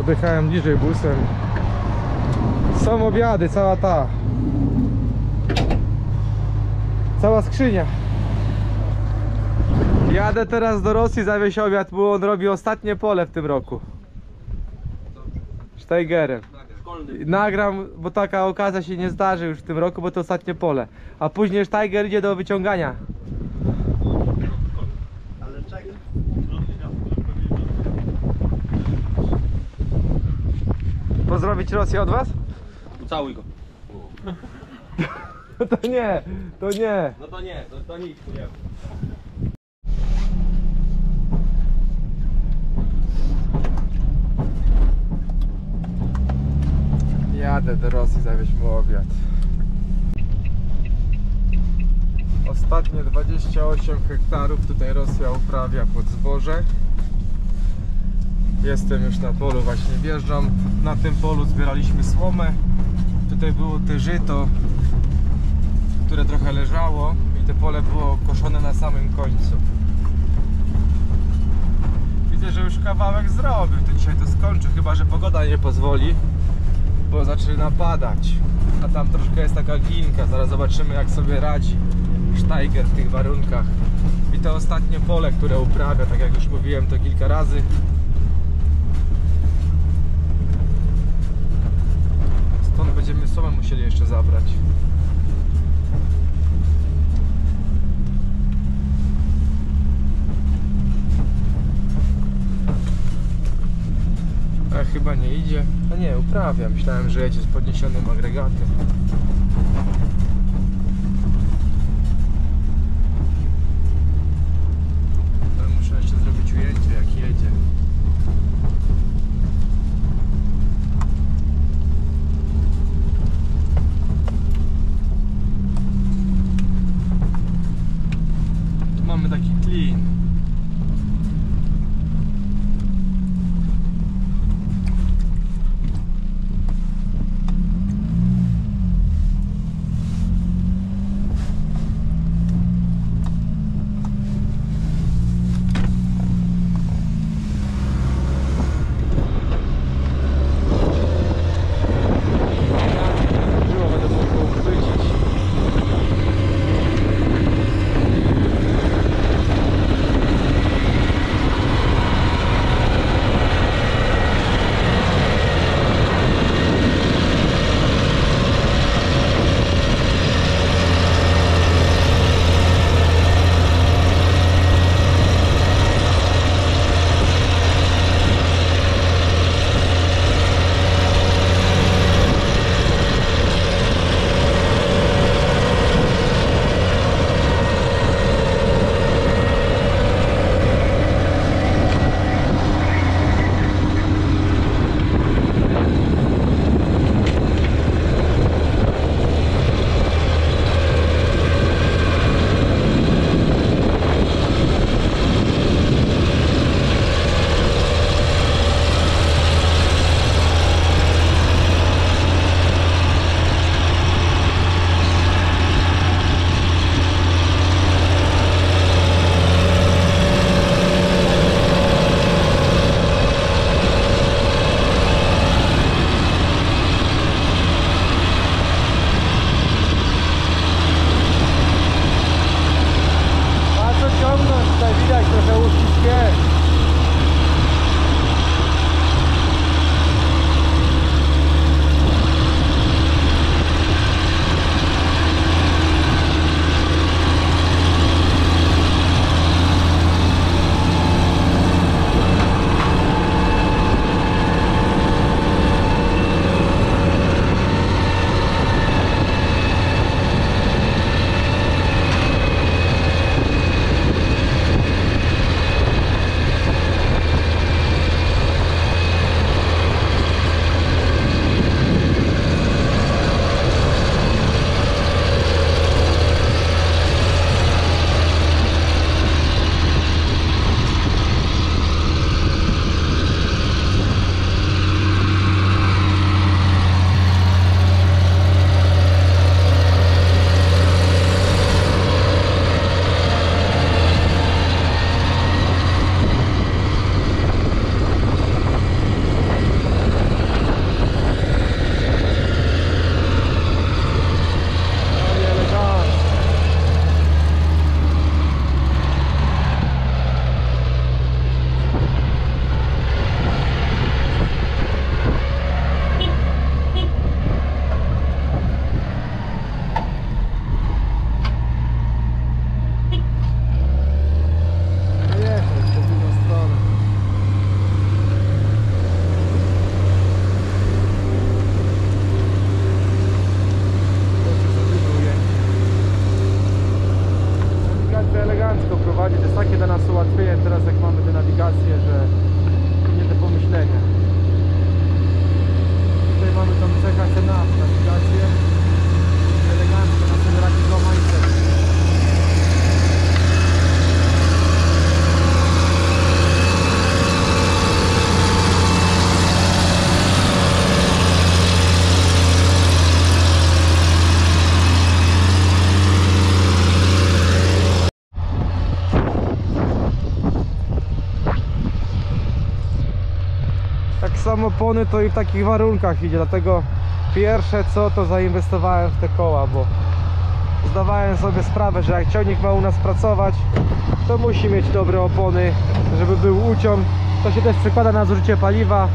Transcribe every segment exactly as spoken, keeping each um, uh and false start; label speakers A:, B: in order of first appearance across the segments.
A: Odjechałem bliżej busem. Są obiady, cała ta cała skrzynia. Jadę teraz do Rosji zawieźć obiad, bo on robi ostatnie pole w tym roku. Steigerem. Nagram, bo taka okazja się nie zdarzy już w tym roku, bo to ostatnie pole. A później Steiger idzie do wyciągania.
B: Ale czekaj.
A: Pozdrowić Rosję od was?
C: Ucałuj go.
A: To nie, to nie.
C: No to nie, to, to nic, nie.
A: Jadę do Rosji zawieźć mu obiad. Ostatnie dwadzieścia osiem hektarów tutaj Rosja uprawia pod zboże. Jestem już na polu, właśnie wjeżdżam. Na tym polu zbieraliśmy słomę. Tutaj było te żyto, które trochę leżało i te pole było koszone na samym końcu. Widzę, że już kawałek zrobił, to dzisiaj to skończy, chyba że pogoda nie pozwoli, bo zaczyna padać. A tam troszkę jest taka glinka, zaraz zobaczymy jak sobie radzi Steiger w tych warunkach. I to ostatnie pole, które uprawia, tak jak już mówiłem to kilka razy. Stąd będziemy słomę musieli jeszcze zabrać. A chyba nie idzie. A nie, uprawia. Myślałem, że jedzie z podniesionym agregatem. Ale muszę jeszcze zrobić ujęcie jak jedzie. Tu mamy taki klin. dla nas ułatwieniem teraz, jak mamy tę nawigację, że nie do pomyślenia. Tutaj mamy tą C H C Nav nawigację, elegancko na ten raki Lomańce. Tak samo opony to i w takich warunkach idzie, dlatego pierwsze co to zainwestowałem w te koła, bo zdawałem sobie sprawę, że jak ciągnik ma u nas pracować, to musi mieć dobre opony, żeby był uciąg. To się też przekłada na zużycie paliwa.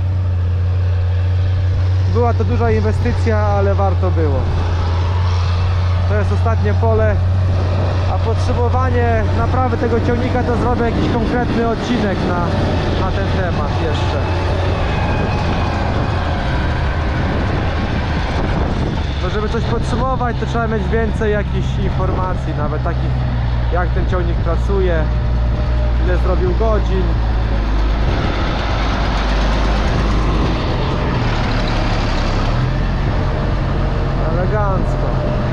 A: Była to duża inwestycja, ale warto było. To jest ostatnie pole, a podsumowanie naprawy tego ciągnika to zrobię jakiś konkretny odcinek na, na ten temat jeszcze. No żeby coś podsumować, to trzeba mieć więcej jakichś informacji, nawet takich jak ten ciągnik pracuje, ile zrobił godzin. Elegancko.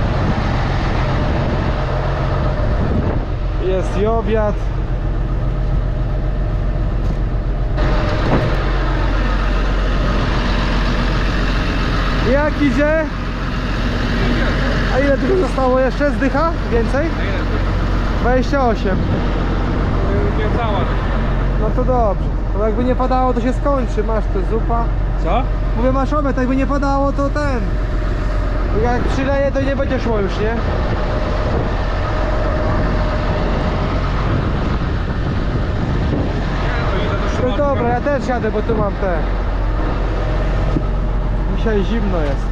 A: Jest i obiad. Jak idzie? A ile tylko zostało jeszcze? Zdycha? Więcej? dwadzieścia osiem.
C: Nie cała.
A: No to dobrze. To jakby nie padało, to się skończy. Masz to zupa.
C: Co?
A: Mówię, masz obiad, jakby nie padało, to ten. Jak przyleje, to nie będzie szło już, nie? No dobra, ja też jadę, bo tu mam te. Dzisiaj zimno jest.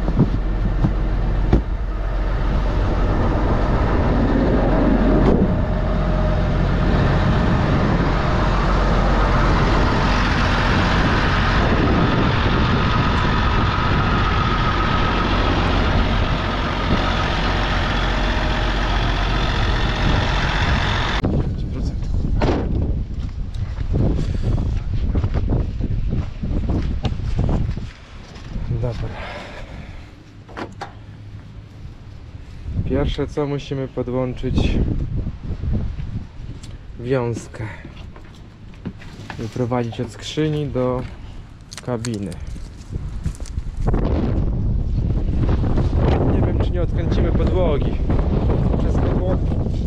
A: Dobra. Pierwsze co musimy podłączyć wiązkę i prowadzić od skrzyni do kabiny. Nie wiem, czy nie odkręcimy podłogi. Wszystko było.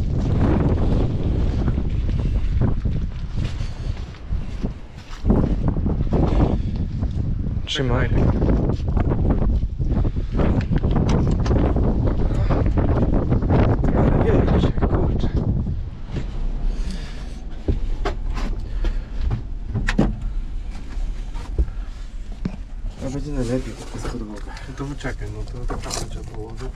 A: Trzymaj. Kurczę. A będzie najlepiej, to jest podłoga.
C: No to wyczekaj, no to naprawdę trzeba położyć.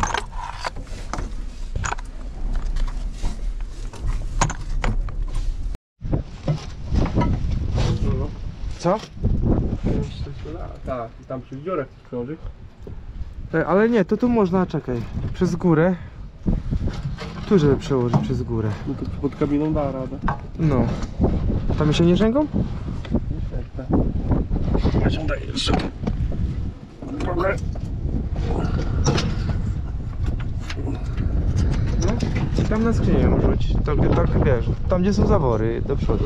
C: No, no.
A: Co?
C: Tak, i tam przez dziurę krąży.
A: E, Ale nie, to tu można, czekaj, przez górę. Tu żeby przełożyć przez górę.
C: No to pod kabiną da radę.
A: No. Tam się nie rzęgą?
C: Naciągaj jeszcze. Trochę.
A: No. Tam na skrzynię może być. Tak, tak wiesz, tam gdzie są zawory do przodu.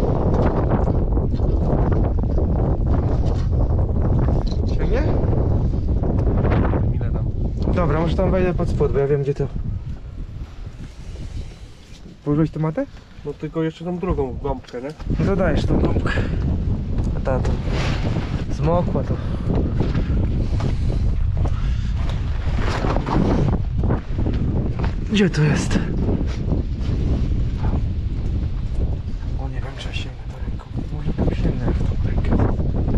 A: Ciągnie?
C: Ile tam?
A: Dobra, może tam wejdę pod spód, bo ja wiem gdzie to. Położyłeś tomatę?
C: No tylko jeszcze tą drugą gąbkę, nie?
A: Dodajesz tą gąbkę. A ta to zmokła to. Gdzie to jest? O, nie wiem, czy ja sięgnę tą ręką. Może tam sięgnę w tą rękę.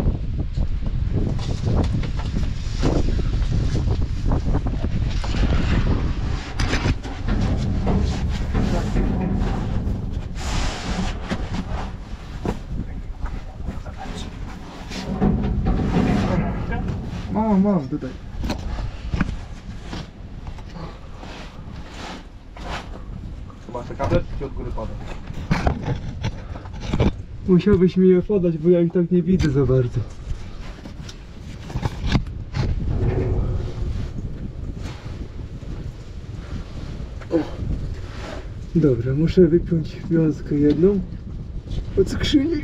A: Mam, mam tutaj.
C: Masz te kable, czy od góry pada?
A: Musiałbyś mi je podać, bo ja ich tak nie widzę za bardzo. O. Dobra, muszę wypiąć wiązkę jedną od skrzyni.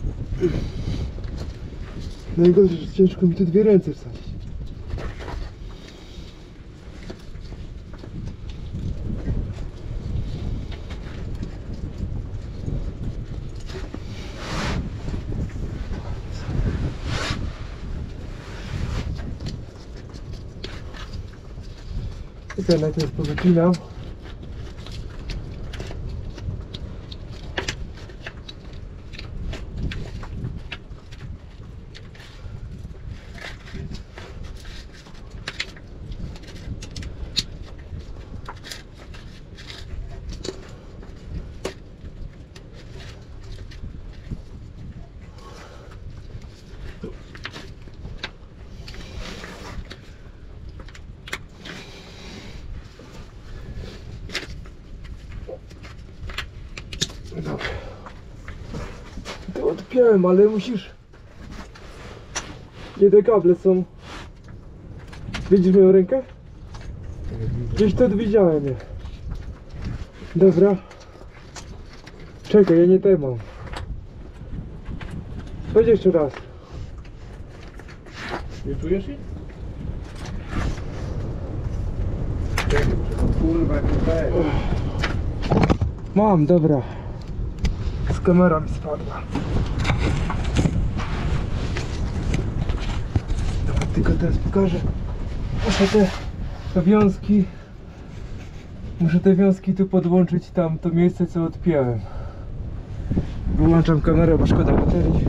A: Najgorzej, że ciężko mi tu dwie ręce wsadzić. I teraz najpierw powycinam. Dobra. To odpiąłem, ale musisz... Gdzie te kable są? Widzisz moją rękę? Gdzieś to widziałem je. Dobra. Czekaj, ja nie te mam. Chodź jeszcze raz.
C: Nie czujesz jej?
A: Kurwa, jak mam, dobra. Z kamera mi spadła. Dobra, tylko teraz pokażę. Muszę te, te wiązki. Muszę te wiązki tu podłączyć tam to miejsce, co odpiąłem. Wyłączam kamerę, bo szkoda baterii.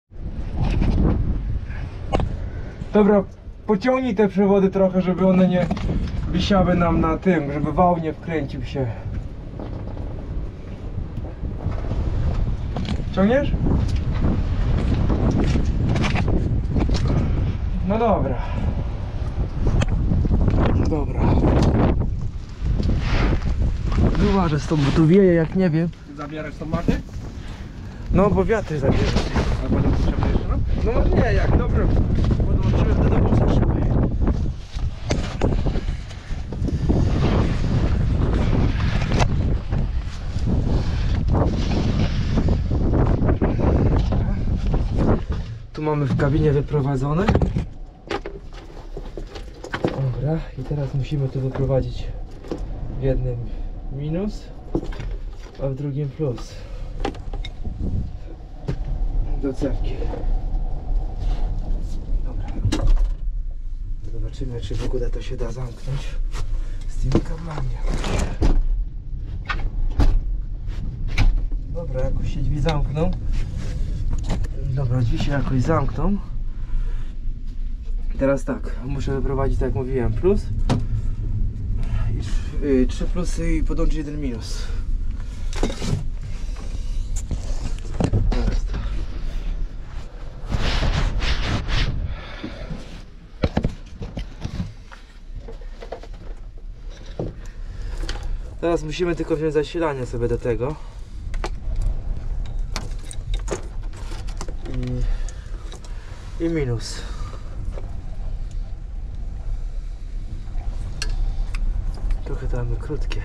A: Dobra, pociągnij te przewody trochę, żeby one nie wisiały nam na tym, żeby wał nie wkręcił się. Ciągniesz? No dobra. Dobra. Uważaj z tą, bo tu wieje jak nie wiem.
C: Zabierasz tą matę?
A: No bo wiatry zabiera.
C: A będą potrzebne jeszcze nam?
A: No nie, jak dobrze podłączyłem do domu zakrzywy. Tu mamy w kabinie wyprowadzone. Dobra, i teraz musimy tu wyprowadzić w jednym minus, a w drugim plus. Do cewki. Dobra. Zobaczymy, czy w ogóle to się da zamknąć z tymi kablami. Dobra, jakoś się drzwi zamkną. Dobra, drzwi się jakoś zamkną. Teraz tak, muszę wyprowadzić, tak jak mówiłem, plus i trzy, yy, trzy plusy i podłączyć jeden minus. Teraz to. Teraz musimy tylko wziąć zasilanie sobie do tego. I, i minus. Trochę to mamy krótkie.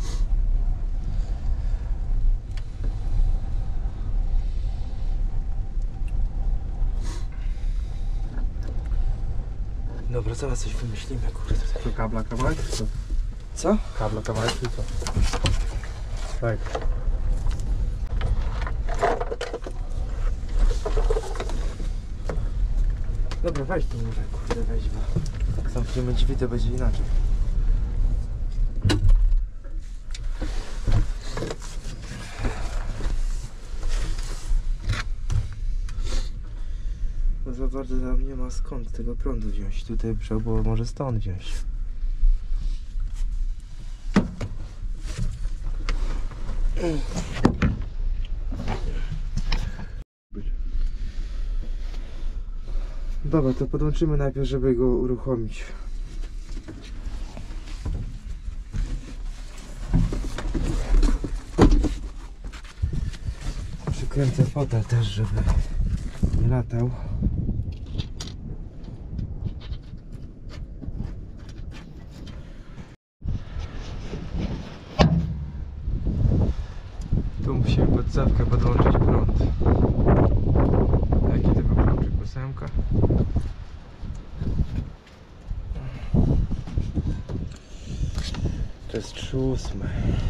A: Dobra, zaraz coś wymyślimy, kurde. Tutaj.
C: To kabla kawałek czy co?
A: Co?
C: Kabla kawałek czy co? Tak.
A: Dobra, weź tu może, kurde, weź, bo jak zamkniemy drzwi, to będzie inaczej. No za bardzo nam nie ma skąd tego prądu wziąć. Tutaj trzeba było może stąd wziąć. Dobra, to podłączymy najpierw, żeby go uruchomić. Zakręcę fotel też, żeby nie latał. Tu musimy pod cewkę podłączyć prąd. Jaki to był kluczyk? Ósemka. To jest trzy ósme.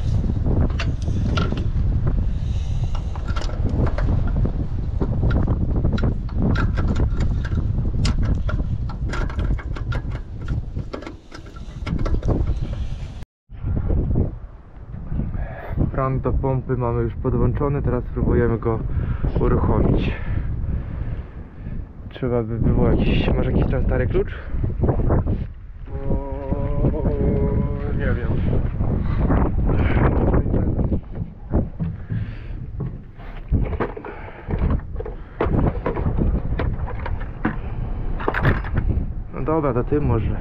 A: Prąd do pompy mamy już podłączony, teraz spróbujemy go uruchomić. Trzeba by było jakiś, może jakiś tam stary klucz?
C: O, nie wiem.
A: No dobra, to ty może.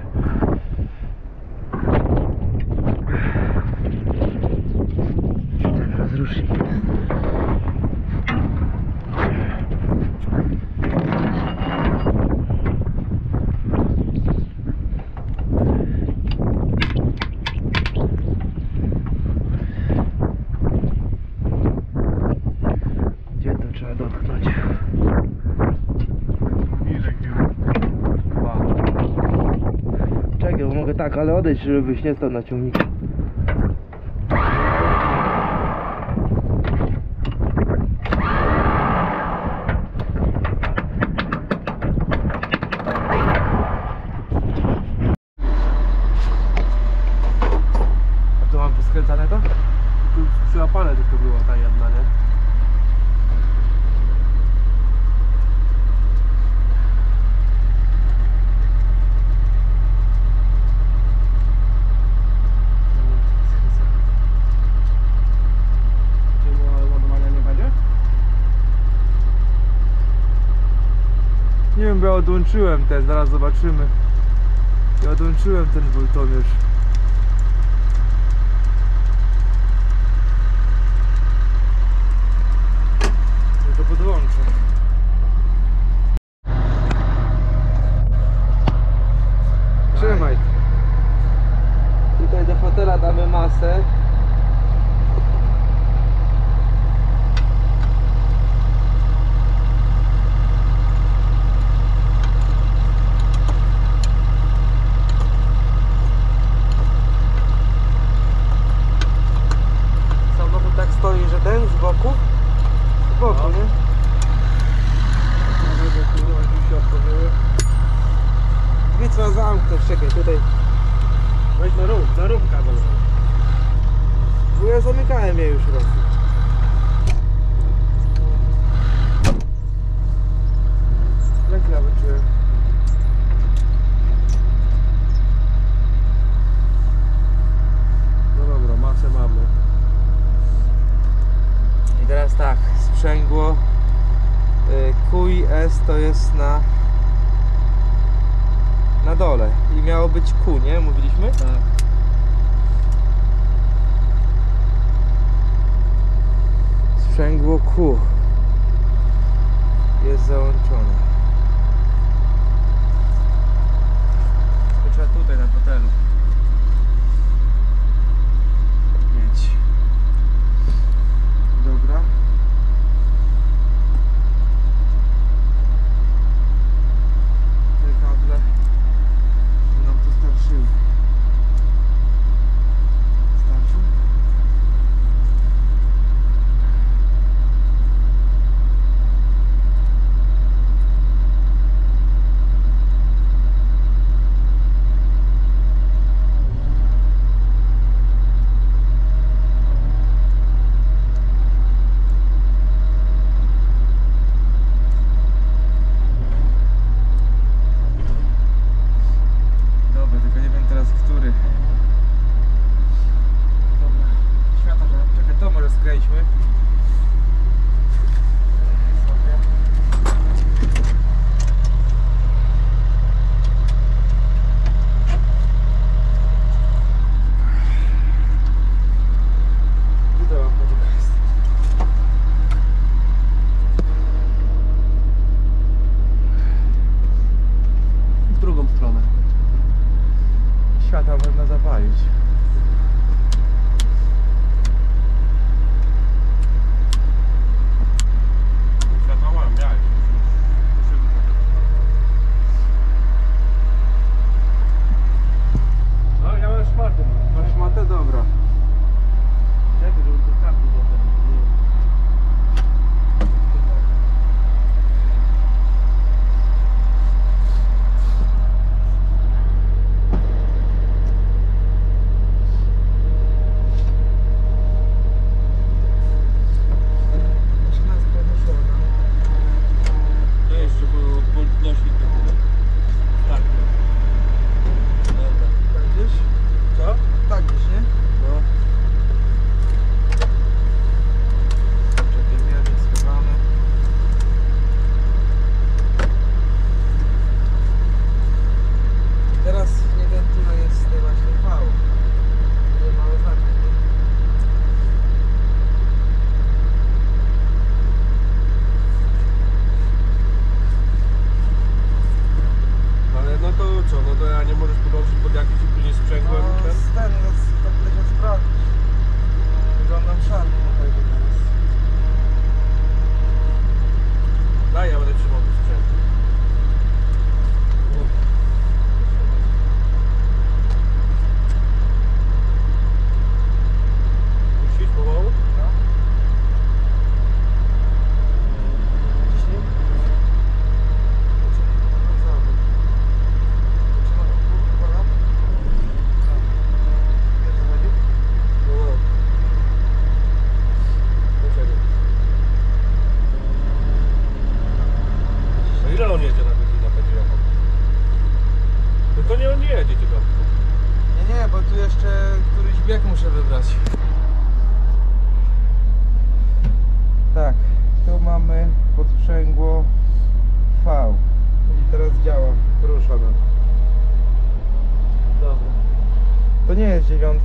A: Rozrusznik jest. Gdzie to trzeba dotknąć?
C: Niżej chyba.
A: Czekaj, bo mogę tak, ale odejść, żebyś nie stał na ciągniku. A tu mam poskręcane to?
C: Tu przyłapane tylko była ta jedna, nie? Czy ładowania nie będzie?
A: Nie wiem, bo ja odłączyłem ten, zaraz zobaczymy. Ja odłączyłem ten Voltomierz. Ja to podłączę. Trzymaj. Tutaj do fotela damy masę. Samochód tak stoi, że ten z boku? Z boku,
C: No.
A: nie?
C: Żeby kurwa drzwi się otworzyły.
A: Drzwi trzeba zamknąć, czekaj, tutaj.
C: Weź na rób, na rób kabel.
A: Bo ja zamykałem je już raz. Jak ja wyczułem?
C: No dobra, masę mamy.
A: I teraz tak, sprzęgło y, Q i S to jest na na dole i miało być Q, nie? Mówiliśmy?
C: Tak.
A: Sprzęgło Q jest załączone. To trzeba tutaj na fotelu mieć. Dobra. Te kable nam tu starczyły. Starczy?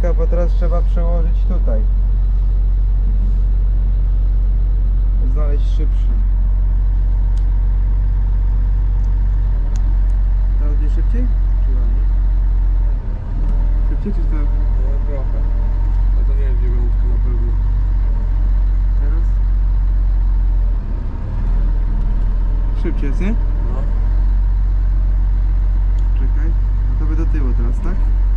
A: troszeczkę, bo teraz trzeba przełożyć tutaj. Znaleźć szybszy. Teraz będzie szybciej? Czy ładniej? Szybciej czy to?
C: No trochę. A to nie jest dziewiątka na pewno.
A: Teraz? Szybciej jest, nie?
C: No.
A: Czekaj. No to by do tyłu teraz, tak?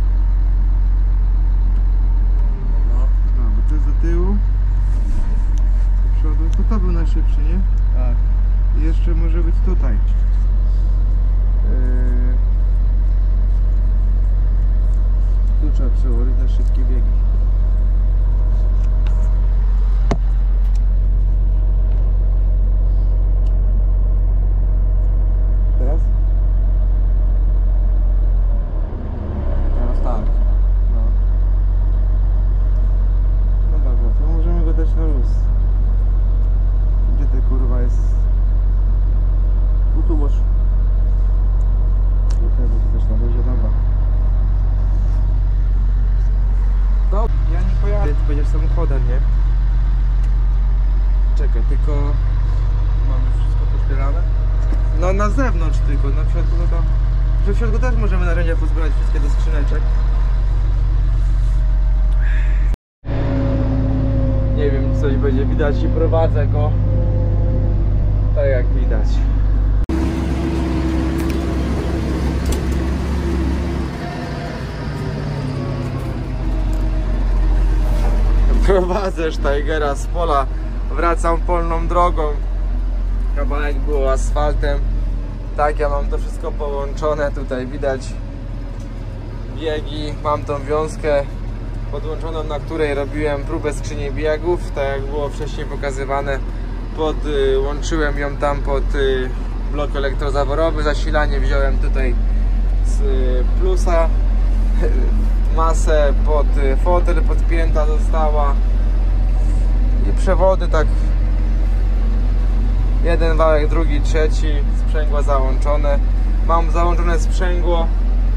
C: No.
A: No, bo to jest do tyłu. Do przodu. To to był najszybszy, nie?
C: Tak.
A: I jeszcze może być tutaj. Yy... Tu trzeba przełożyć na szybkie biegi. Teraz?
C: Teraz tak.
A: No. No dobra, to możemy go dać na luz. Gdzie ty kurwa jest?
C: No tu masz.
A: Tutaj będzie też na luzie, dobra. Dobra, ja nie pojadę. Ty będziesz samochodem, nie? Czekaj, tylko...
C: Mamy wszystko pozbierane?
A: No na zewnątrz tylko, na środku no to... Że w środku też możemy narzędzia pozbierać wszystkie do skrzyneczek. Nie wiem, coś będzie widać i prowadzę go. Tak jak widać. Prowadzę Steigera z pola, wracam polną drogą. Kawałek było asfaltem. Tak, ja mam to wszystko połączone. Tutaj widać biegi. Mam tą wiązkę podłączoną, na której robiłem próbę skrzyni biegów. Tak jak było wcześniej pokazywane, podłączyłem ją tam pod y, blok elektrozaworowy. Zasilanie wziąłem tutaj z y, plusa. Masę pod fotel podpięta została i przewody tak jeden wałek, drugi, trzeci, sprzęgła załączone. Mam załączone sprzęgło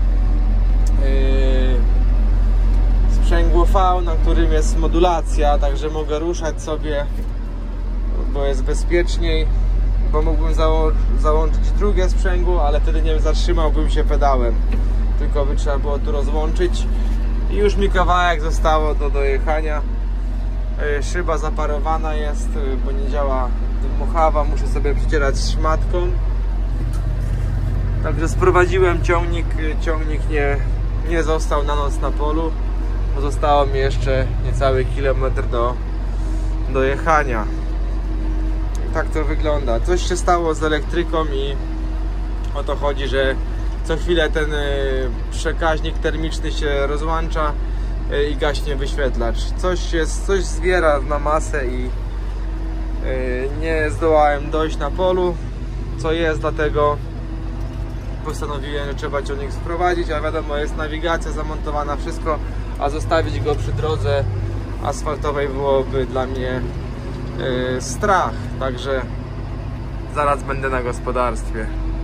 A: yy, sprzęgło V, na którym jest modulacja, także mogę ruszać sobie, bo jest bezpieczniej, bo mógłbym zało załączyć drugie sprzęgło, ale wtedy nie zatrzymałbym się pedałem, tylko by trzeba było tu rozłączyć i już mi kawałek zostało do dojechania. Szyba zaparowana jest, bo nie działa dmuchawa, muszę sobie przycierać szmatką. Także sprowadziłem ciągnik, ciągnik nie, nie został na noc na polu, bo zostało mi jeszcze niecały kilometr do dojechania. I tak to wygląda. Coś się stało z elektryką i o to chodzi, że co chwilę ten przekaźnik termiczny się rozłącza i gaśnie wyświetlacz. Coś jest, coś zbiera na masę i nie zdołałem dojść na polu, co jest, dlatego postanowiłem, że trzeba ciągnik sprowadzić, a wiadomo, jest nawigacja zamontowana, wszystko, a zostawić go przy drodze asfaltowej byłoby dla mnie strach, także zaraz będę na gospodarstwie.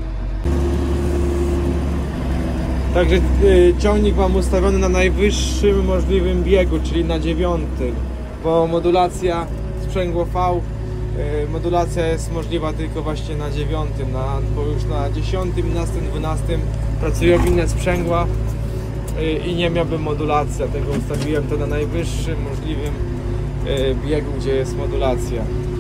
A: Także y, ciągnik mam ustawiony na najwyższym możliwym biegu, czyli na dziewiątym, bo modulacja sprzęgło V, y, modulacja jest możliwa tylko właśnie na dziewiątym, na, bo już na dziesiątym, jedenastym, dwunastym pracują inne sprzęgła y, i nie miałbym modulacji, dlatego ustawiłem to na najwyższym możliwym y, biegu, gdzie jest modulacja.